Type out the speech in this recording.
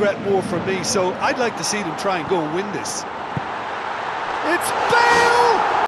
threat more for me, so I'd like to see them try and go and win this. It's